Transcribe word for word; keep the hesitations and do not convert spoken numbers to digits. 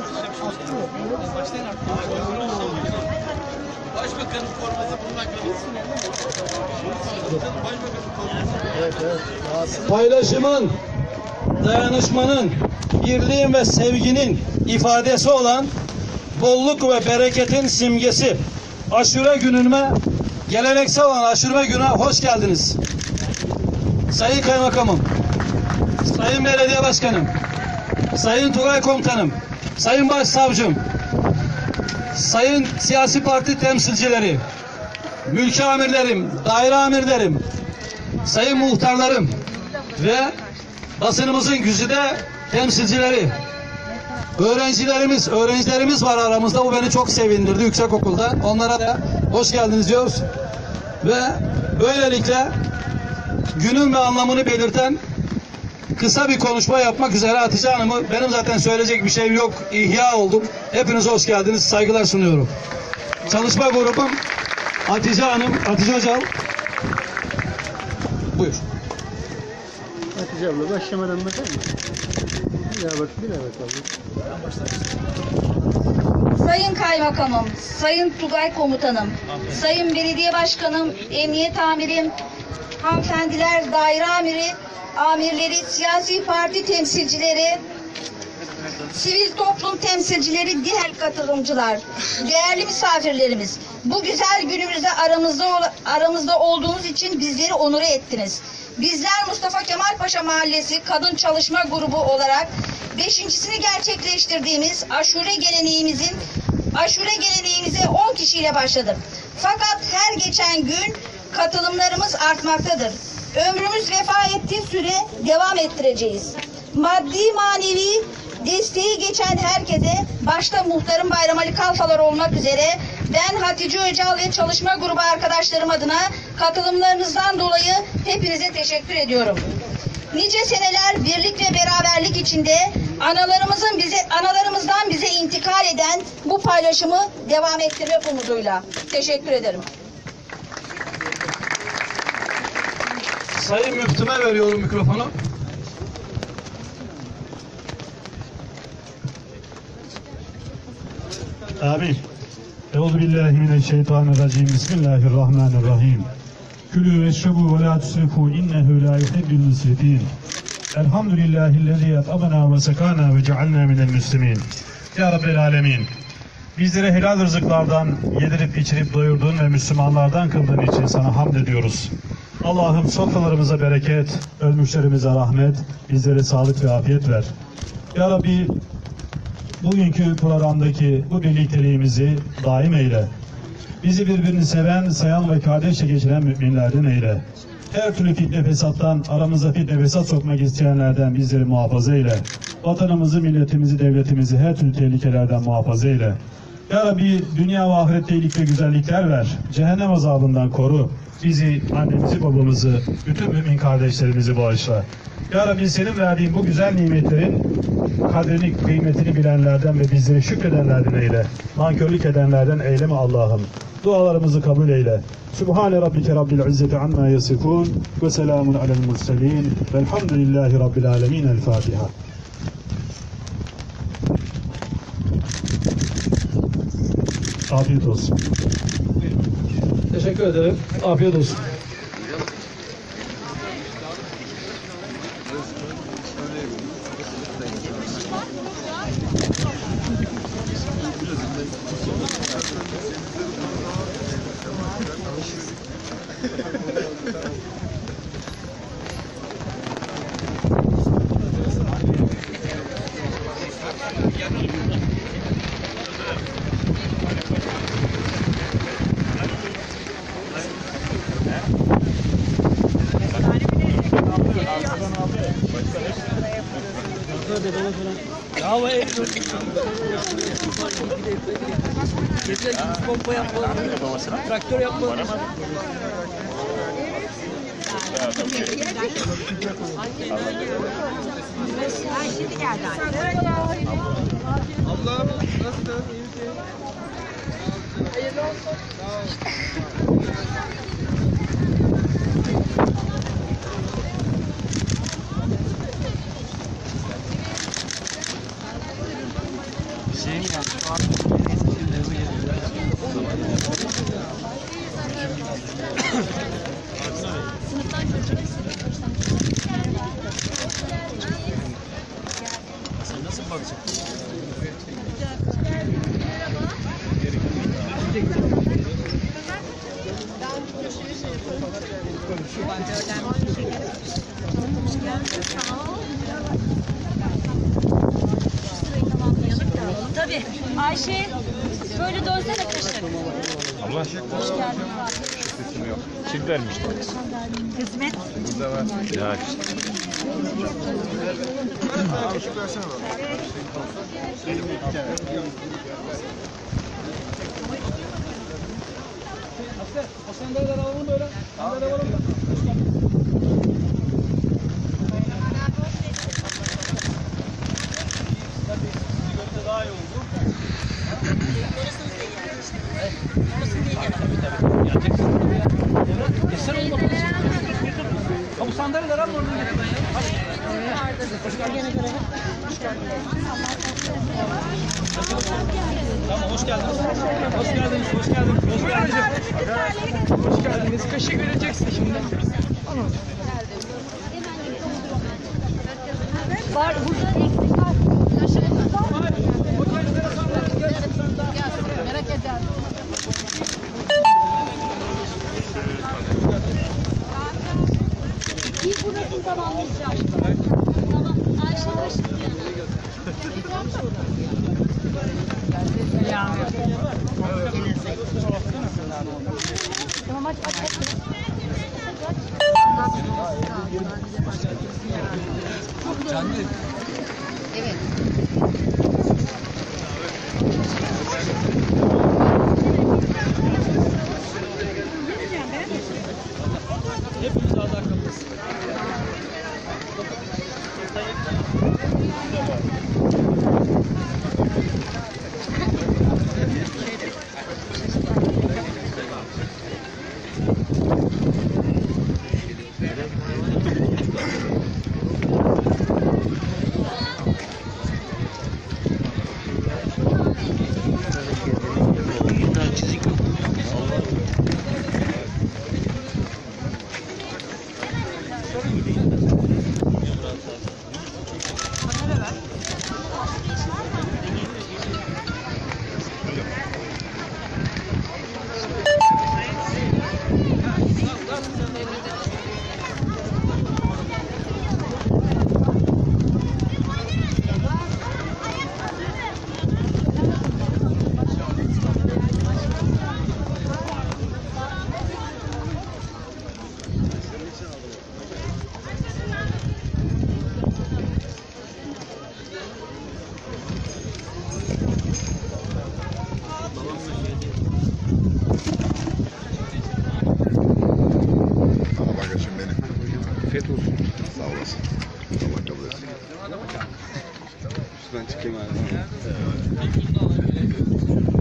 Başbakanın forması bulmak lazım. Paylaşımın, dayanışmanın, birliğin ve sevginin ifadesi olan bolluk ve bereketin simgesi Aşure gününe, geleneksel olan Aşure gününe hoş geldiniz. Sayın Kaymakamım, Sayın Belediye Başkanım, Sayın Tugay Komutanım, Sayın Başsavcım, Sayın siyasi parti temsilcileri, mülki amirlerim, daire amirlerim, sayın muhtarlarım ve basınımızın güzide temsilcileri, öğrencilerimiz, öğrencilerimiz var aramızda. Bu beni çok sevindirdi yüksekokulda. Onlara da hoş geldiniz diyoruz. Ve böylelikle günün ve anlamını belirten kısa bir konuşma yapmak üzere Hatice Hanım'ı, benim zaten söyleyecek bir şeyim yok, ihya oldum. Hepiniz hoş geldiniz, saygılar sunuyorum. Çalışma grubum Hatice Hanım, Hatice Hocal. Buyur. Hatice abla başlamadan bakar mısın? Ya bak bir evet abi. Sayın Kaymakamım, Sayın Tugay Komutanım, Sayın Belediye Başkanım, Emniyet Amirim, hanımefendiler, daire amiri, amirleri, siyasi parti temsilcileri, sivil toplum temsilcileri, diğer katılımcılar, değerli misafirlerimiz, bu güzel günümüzde aramızda aramızda olduğunuz için bizleri onur ettiniz. Bizler Mustafa Kemal Paşa Mahallesi Kadın Çalışma Grubu olarak beşincisini gerçekleştirdiğimiz aşure geleneğimizin aşure geleneğimize on kişiyle başladık. Fakat her geçen gün katılımlarımız artmaktadır. Ömrümüz vefa ettiği süre devam ettireceğiz. Maddi manevi desteği geçen herkese, başta muhtarım Bayram Ali Kalfalar olmak üzere, ben Hatice Öcal ve çalışma grubu arkadaşlarım adına katılımlarınızdan dolayı hepinize teşekkür ediyorum. Nice seneler birlik ve beraberlik içinde analarımızın bize analarımızdan bize intikal eden bu paylaşımı devam ettirmek umuduyla. Teşekkür ederim. Sayın Müftüme veriyorum mikrofonu. Amin. Euzubillahimineşşeytanirracim. Bismillahirrahmanirrahim. Külü veşrebu ve la tusrifu innehu la yuhibbul musrifin. Elhamdülillahillezî et'abana ve sekana ve cealna minel müslimin. Ya Rabbel alemin. Bizlere helal rızıklardan yedirip içirip doyurduğun ve Müslümanlardan kıldığın için sana hamd ediyoruz. Allah'ım sofralarımıza bereket, ölmüşlerimize rahmet, bizlere sağlık ve afiyet ver. Ya Rabbi, bugünkü programdaki bu birlikteliğimizi daim eyle. Bizi birbirini seven, sayan ve kardeşçe geçiren müminlerden eyle. Her türlü fitne fesattan, aramıza fitne fesat sokmak isteyenlerden bizleri muhafaza eyle. Vatanımızı, milletimizi, devletimizi her türlü tehlikelerden muhafaza eyle. Ya Rabbi, dünya ve ahirette iyilik ve güzellikler ver. Cehennem azabından koru. Bizi, annemizi, babamızı, bütün mümin kardeşlerimizi bağışla. Ya Rabbi, senin verdiğin bu güzel nimetlerin kadrini, kıymetini bilenlerden ve bizleri şükredenlerden eyle. Nankörlük edenlerden eyleme Allah'ım. Dualarımızı kabul eyle. Sübhane Rabbike Rabbil İzzeti amma yasifun ve selamun alel murselin velhamdülillahi Rabbil alemin. El Fatiha. Afiyet olsun. Teşekkür ederim. Afiyet olsun. Pompa yapmalı, traktör yapmalı. Şimdi geldi anne. Ablam nasılsın? İyi misin? Hayırlı olsun. Tabii. Ayşe, şöyle dönsene kaşık. Allah. Hoş geldin. Kim vermişti? Hizmet. Ya işte. O sandalyeleri alalım böyle. Sandalyeleri alalım. Daha iyi oldu. Ha bu sandalyeleri alın oradan getir. Tamam hoş geldiniz. Hoş geldiniz. Hoş geldiniz. Hoş geldiniz. Hoş geldiniz. Kaşık vereceksin şimdi. Var, burada eksik var. Kaşığımız var. Merak ederim. Bir burasını tamamlayacağım. Tamam. Ayşe kaşık ya. Tamam aç aç aç. Canlı. Evet. Hepiniz ağzı akıllısınız. Afiyet olsun. Sağ olasın. Allah kabul etsin. Ben çıkayım abi.